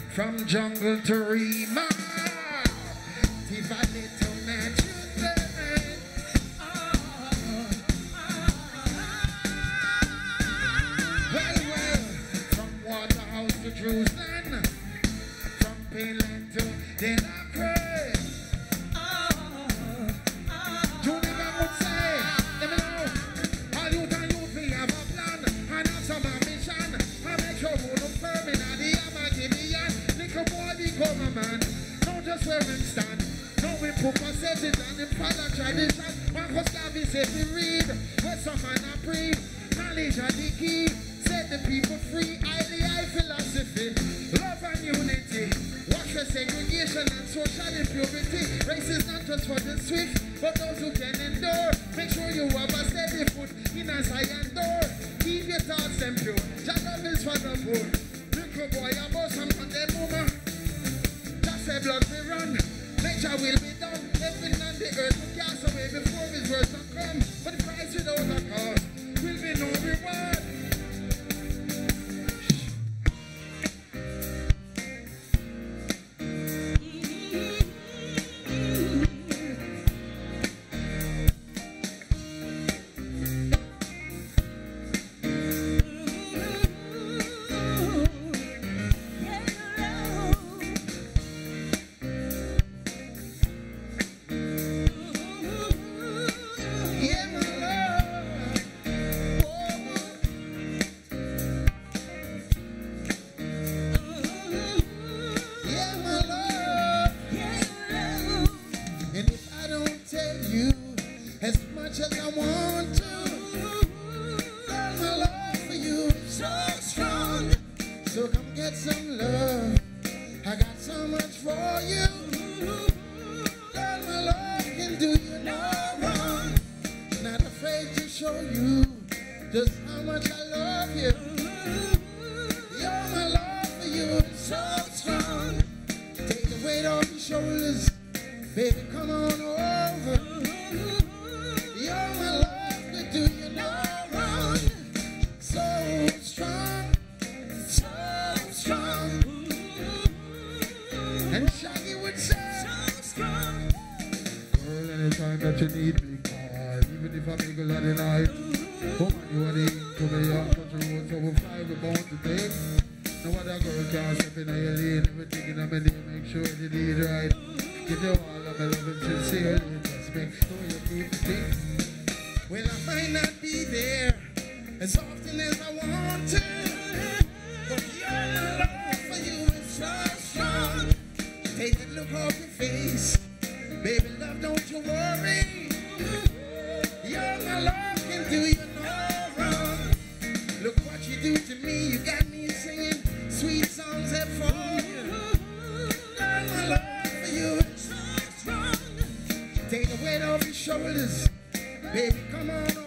From jungle to Rima, if I little natural, well, from Waterhouse to Jerusalem, from Peeling to Delacroix. Junior man would say, let me know, all youth and youth, we have a plan, and have some ambition, and make sure we look firm in the Amagibian. Little boy become a man, don't just where him stand. No, we put ourselves in the father tradition. Marcus Garvey said we read, where some man a breathe. Knowledge are the key, set the people free. Highly high philosophy, love and unity. Watch the segregation and social impurity. Race is not just for the swift, but those who can endure. Make sure you have a steady foot in a silent door. Keep your thoughts them pure. Jah love is for the poor. Little boy about some on them woman. Just say blood we run. Nature will be done. Heaven and the earth will cast away before his words will come. But the price without a cause will be no reward. Take the weight off your shoulders, baby, come on.